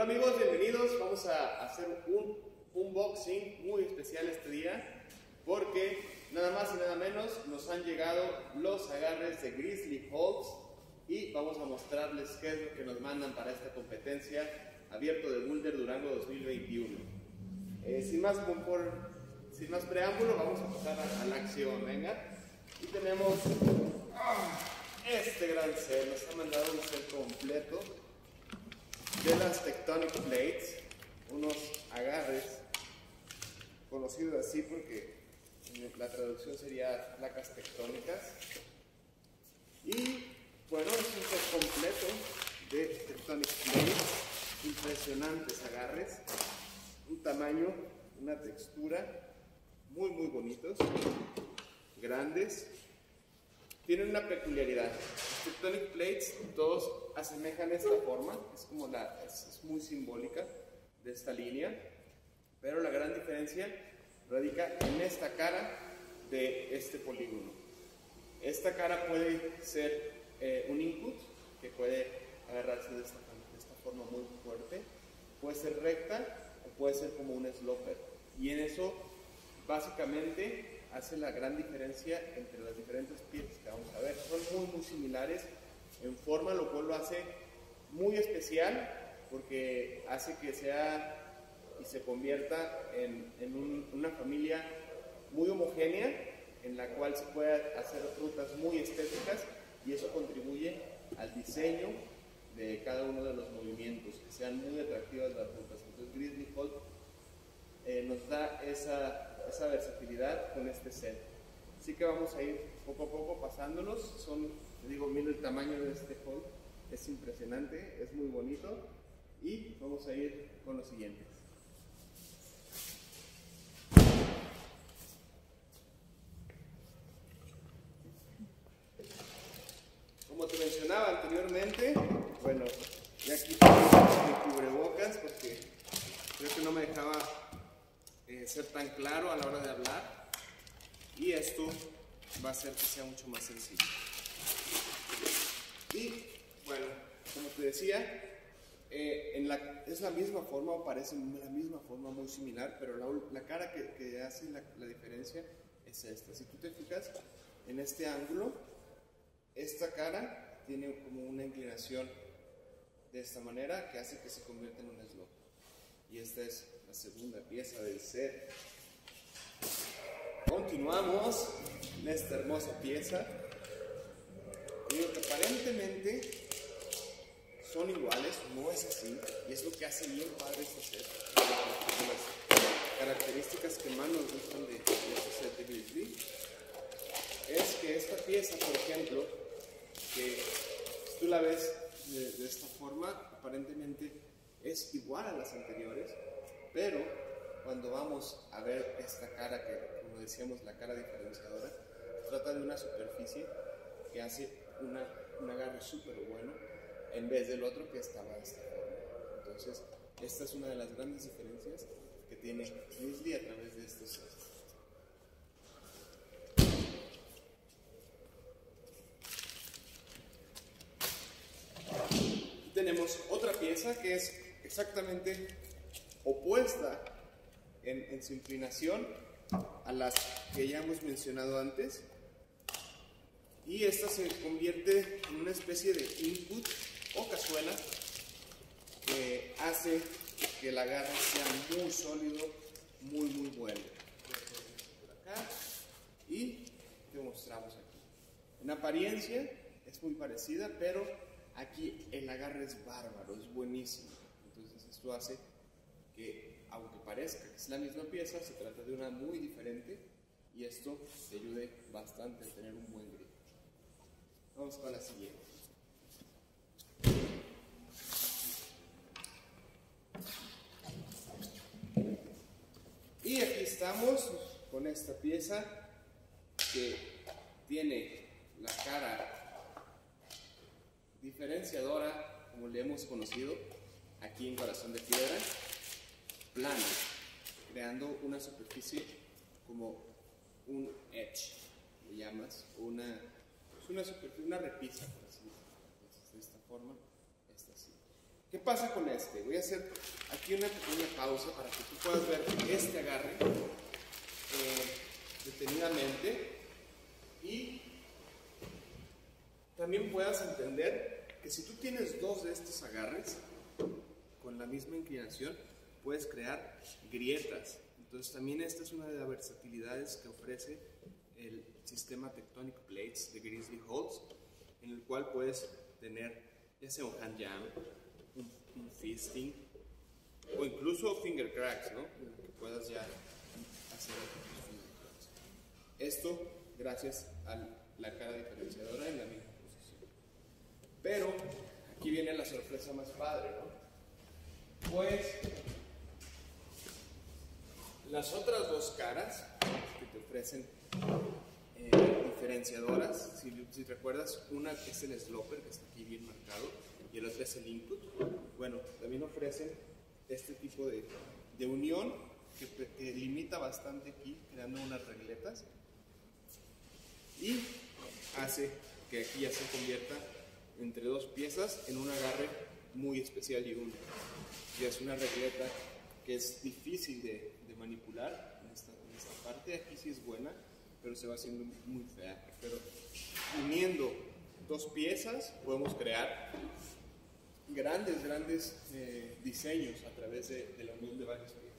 amigos, bienvenidos. Vamos a hacer un unboxing muy especial este día porque nada más y nada menos nos han llegado los agarres de Grizzly Holds y vamos a mostrarles qué es lo que nos mandan para esta competencia abierto de Boulder Durango 2021. Sin más preámbulo, vamos a pasar a la acción. Venga, y tenemos este gran set. Nos han mandado un set completo de las Tectonic Plates, unos agarres conocidos así porque la traducción sería placas tectónicas. Y bueno, es un set completo de Tectonic Plates, impresionantes agarres, un tamaño, una textura muy bonitos, grandes. Tienen una peculiaridad. Los Tectonic Plates todos asemejan esta forma, es como es muy simbólica de esta línea, pero la gran diferencia radica en esta cara de este polígono. Esta cara puede ser un input que puede agarrarse de esta forma muy fuerte, puede ser recta o puede ser como un sloper, y en eso básicamente hace la gran diferencia entre las diferentes piezas que vamos a ver. Son muy similares en forma, lo cual lo hace muy especial porque hace que sea y se convierta en una familia muy homogénea en la cual se puede hacer rutas muy estéticas, y eso contribuye al diseño de cada uno de los movimientos, que sean muy atractivas las rutas. Entonces Grizzly Hold nos da esa versatilidad con este set. Así que vamos a ir poco a poco pasándolos. Mira el tamaño de este hold, es impresionante, es muy bonito, y vamos a ir con los siguientes. Como te mencionaba anteriormente, bueno, ya quité mi cubrebocas porque creo que no me dejaba ser tan claro a la hora de hablar, y esto va a hacer que sea mucho más sencillo. Y bueno, como te decía, es la misma forma, o parece la misma forma, muy similar, pero la cara que hace la diferencia es esta. Si tú te fijas en este ángulo, esta cara tiene como una inclinación de esta manera que hace que se convierta en un slot. Y esta es la segunda pieza del set. Continuamos en esta hermosa pieza. Digo que aparentemente son iguales, no es así, y es lo que hace bien padre este set. Las características que más nos gustan de este set de Grizzly es que esta pieza, por ejemplo, que si tú la ves de esta forma, aparentemente es igual a las anteriores, pero cuando vamos a ver esta cara, que como decíamos, la cara diferenciadora, trata de una superficie que hace un agarre súper bueno en vez del otro que estaba de esta forma. Entonces, esta es una de las grandes diferencias que tiene Grizzly a través de estos sets. Aquí tenemos otra pieza que es exactamente opuesta en su inclinación a las que ya hemos mencionado antes, y esta se convierte en una especie de input o cazuela que hace que el agarre sea muy sólido, muy bueno. Por acá, y te mostramos aquí. En apariencia es muy parecida, pero aquí el agarre es bárbaro, es buenísimo. Entonces esto hace que, aunque parezca que es la misma pieza, se trata de una muy diferente, y esto te ayude bastante a tener un buen grip. Vamos con la siguiente. Y aquí estamos con esta pieza que tiene la cara diferenciadora, como le hemos conocido aquí en Corazón de Piedra, plana, creando una superficie como un edge, le llamas, una repisa, por así decirlo. Entonces, de esta forma, esta así. ¿Qué pasa con este? Voy a hacer aquí una pequeña pausa para que tú puedas ver este agarre detenidamente y también puedas entender que si tú tienes dos de estos agarres con la misma inclinación, puedes crear grietas. Entonces también esta es una de las versatilidades que ofrece el sistema Tectonic Plates de Grizzly Holds, en el cual puedes tener ya sea un hand jam, un fisting o incluso finger cracks, ¿no? Que puedas ya hacer tus finger cracks. Esto gracias a la cara diferenciadora en la misma posición. Pero aquí viene la sorpresa más padre, ¿no? Pues las otras dos caras que te ofrecen diferenciadoras, si recuerdas, una es el sloper que está aquí bien marcado y el otro es el input. Bueno, también ofrecen este tipo de unión que limita bastante aquí, creando unas regletas y hace que aquí ya se convierta entre dos piezas en un agarre muy especial y único. Ya es una regleta que es difícil de manipular en esta parte. Aquí sí es buena, pero se va haciendo muy fea. Pero uniendo dos piezas podemos crear grandes diseños a través de la unión de varias piezas.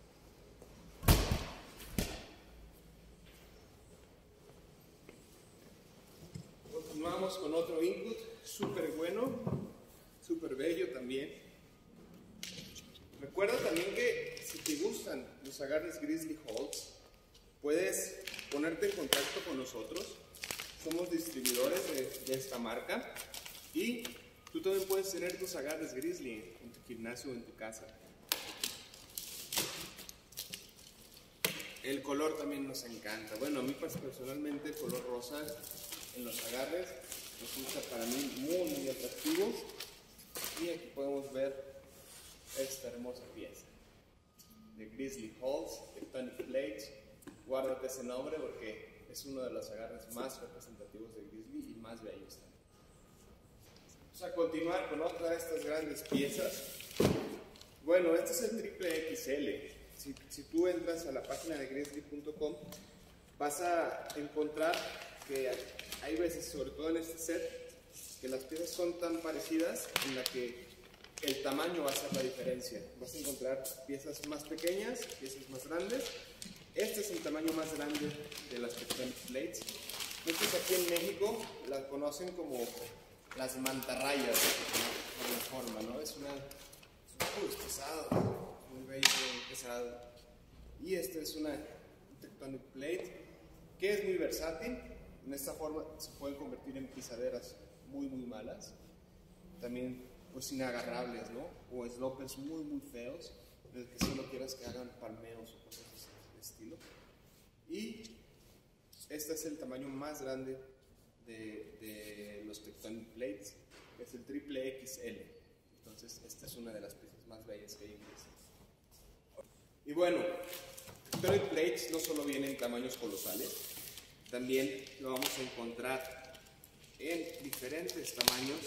Continuamos con otro input súper bueno, súper bello también. Recuerda también que si te gustan los agarres Grizzly Holds, puedes ponerte en contacto con nosotros. Somos distribuidores de esta marca y tú también puedes tener tus agarres Grizzly en tu gimnasio o en tu casa. El color también nos encanta. Bueno, a mí personalmente el color rosa en los agarres resulta para mí muy atractivo. Y aquí podemos ver esta hermosa pieza de Grizzly Holds, Tectonic Plates. Guárdate ese nombre porque es uno de los agarres más representativos de Grizzly y más bellos también. Vamos a continuar con otra de estas grandes piezas. Bueno, este es el triple XL. Si tú entras a la página de grizzly.com, vas a encontrar que hay veces, sobre todo en este set, que las piezas son tan parecidas en la que el tamaño va a ser la diferencia. Vas a encontrar piezas más pequeñas, piezas más grandes. Este es el tamaño más grande de las Tectonic Plates. Muchos aquí en México las conocen como las mantarrayas, por la forma, ¿no? Es pesado, muy bello, muy pesado. Y esta es una Tectonic Plate que es muy versátil. En esta forma se pueden convertir en pisaderas muy malas. También pues inagarrables, ¿no? O slopers muy feos, en el que solo quieras que hagan palmeos o cosas de estilo. Y este es el tamaño más grande de los Tectonic Plates, que es el triple XL. Entonces esta es una de las piezas más bellas que hay en este. Y bueno, Tectonic Plates no solo vienen en tamaños colosales, también lo vamos a encontrar en diferentes tamaños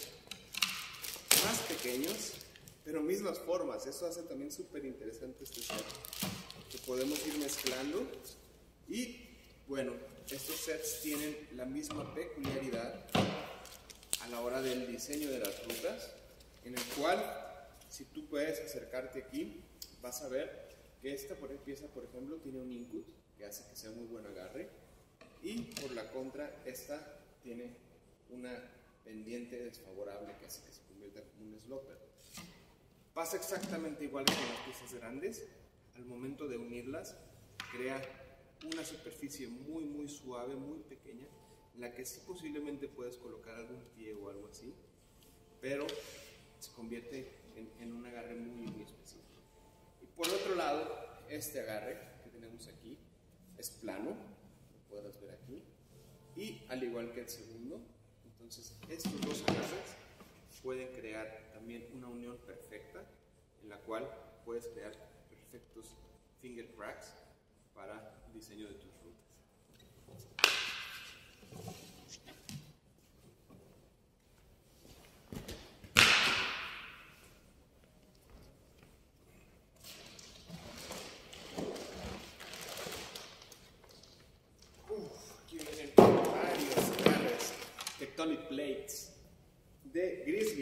más pequeños, pero mismas formas. Eso hace también súper interesante este set, que podemos ir mezclando. Y bueno, estos sets tienen la misma peculiaridad a la hora del diseño de las rutas, en el cual, si tú puedes acercarte aquí, vas a ver que esta pieza, por ejemplo, tiene un input que hace que sea muy buen agarre, y por la contra, esta tiene una pendiente desfavorable que hace que se convierta en un sloper. Pasa exactamente igual que con las piezas grandes. Al momento de unirlas, crea una superficie muy suave, muy pequeña, en la que sí posiblemente puedes colocar algún pie o algo así, pero se convierte en un agarre muy específico. Y por otro lado, este agarre que tenemos aquí es plano, lo podrás ver aquí, y al igual que el segundo, entonces estos dos agarres pueden crear también una unión perfecta, en la cual puedes crear perfectos finger cracks para el diseño de tus rutas.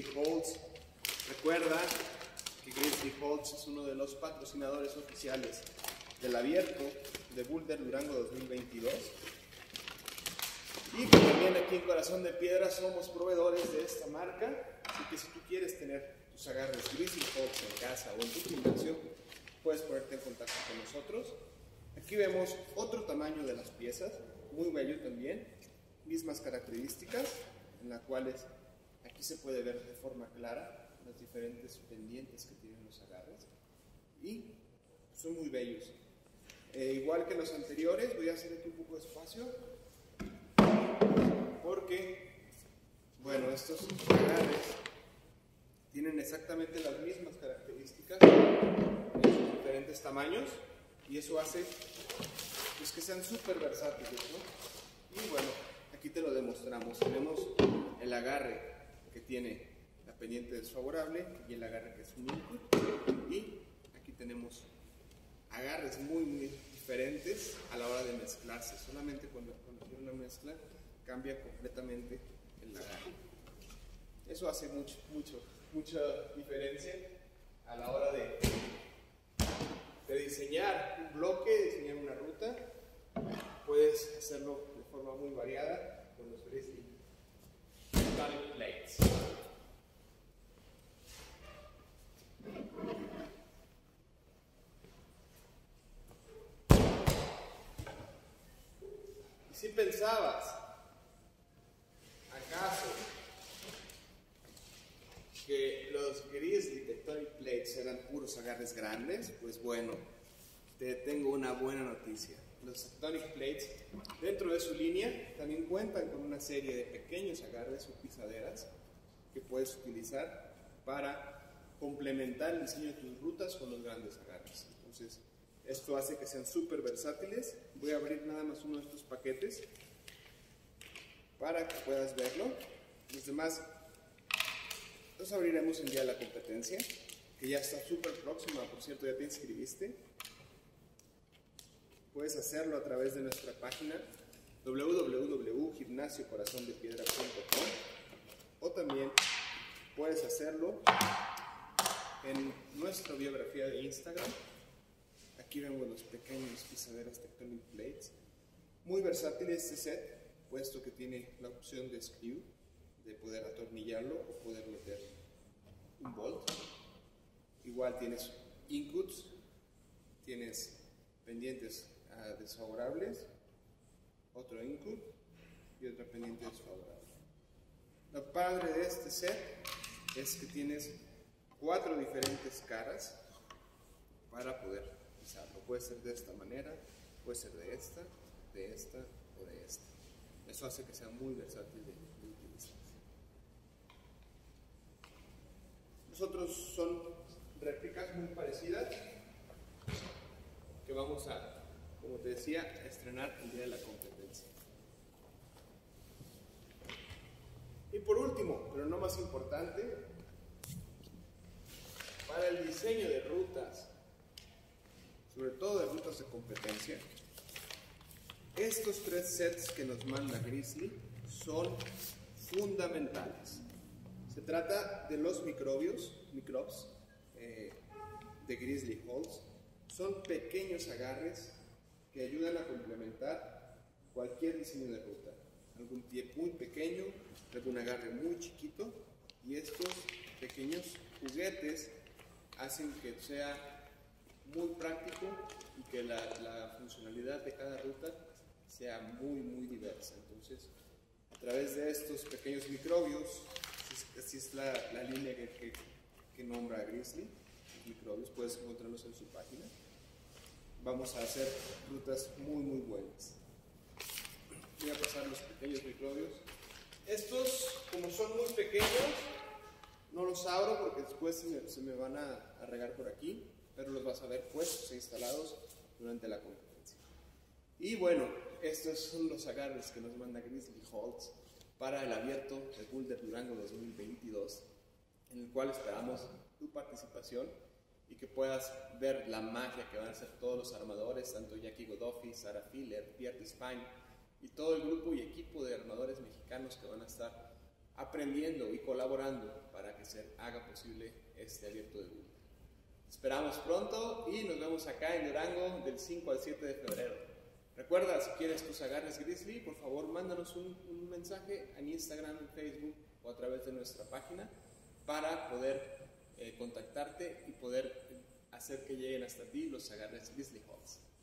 Holds. Recuerda que Grizzly Holds es uno de los patrocinadores oficiales del abierto de Boulder Durango 2022. Y que también aquí en Corazón de Piedra somos proveedores de esta marca. Así que si tú quieres tener tus agarres Grizzly Holds en casa o en tu gimnasio, puedes ponerte en contacto con nosotros. Aquí vemos otro tamaño de las piezas, muy bello también, mismas características, en las cuales aquí se puede ver de forma clara las diferentes pendientes que tienen los agarres y son muy bellos. Igual que los anteriores, voy a hacer aquí un poco de espacio porque, bueno, estos agarres tienen exactamente las mismas características en diferentes tamaños y eso hace pues, que sean súper versátiles, ¿no? Y bueno, aquí te lo demostramos. Tenemos el agarre que tiene la pendiente desfavorable y el agarre que es un input, y aquí tenemos agarres muy diferentes a la hora de mezclarse. Solamente cuando tiene una mezcla cambia completamente el agarre. Eso hace mucha diferencia a la hora de diseñar un bloque, diseñar una ruta. Puedes hacerlo de forma muy variada con los Grizzly Tectonic Plates. Y si pensabas, ¿acaso que los Grizzly Tectonic Plates eran puros agarres grandes? Pues bueno, te tengo una buena noticia. Los Tectonic Plates, dentro de su línea, también cuentan con una serie de pequeños agarres o pisaderas que puedes utilizar para complementar el diseño de tus rutas con los grandes agarres. Entonces, esto hace que sean súper versátiles. Voy a abrir nada más uno de estos paquetes para que puedas verlo. Los demás los abriremos el día de la competencia, que ya está súper próxima. Por cierto, ya te inscribiste. Puedes hacerlo a través de nuestra página www.gimnasiocorazondepiedra.com o también puedes hacerlo en nuestra biografía de Instagram. Aquí vemos los pequeños pisaderas Tectonic Plates. Muy versátil este set, puesto que tiene la opción de screw, de poder atornillarlo o poder meter un bolt. Igual tienes inputs, tienes pendientes desfavorables, otro input y otra pendiente desfavorable. Lo padre de este set es que tienes 4 diferentes caras para poder usarlo. Puede ser de esta manera, puede ser de esta o de esta. Eso hace que sea muy versátil de utilizar. Nosotros son réplicas muy parecidas que vamos a, como te decía, estrenar el día de la competencia. Y por último, pero no más importante, para el diseño de rutas, sobre todo de rutas de competencia, estos 3 sets que nos manda Grizzly son fundamentales. Se trata de los microbes de Grizzly Holds. Son pequeños agarres que ayudan a complementar cualquier diseño de ruta. Algún pie muy pequeño, algún agarre muy chiquito, y estos pequeños juguetes hacen que sea muy práctico y que la funcionalidad de cada ruta sea muy diversa. Entonces, a través de estos pequeños microbios, así es la línea que nombra Grizzly, microbios, puedes encontrarlos en su página. Vamos a hacer rutas muy buenas. Voy a pasar los pequeños microbios. Estos, como son muy pequeños, no los abro porque después se me van a regar por aquí, pero los vas a ver puestos e instalados durante la competencia. Y bueno, estos son los agarres que nos manda Grizzly Holds para el abierto de Boulder Durango 2022, en el cual esperamos tu participación y que puedas ver la magia que van a hacer todos los armadores, tanto Jackie Godoffi, Sarah Filler, Pierre Despine y todo el grupo y equipo de armadores mexicanos que van a estar aprendiendo y colaborando para que se haga posible este abierto de Google. Esperamos pronto y nos vemos acá en Durango del 5 al 7 de febrero. Recuerda, si quieres tus agarres Grizzly, por favor mándanos un mensaje en Instagram, en Facebook o a través de nuestra página para poder contactarte y poder hacer que lleguen hasta ti los agarres Grizzly Halls.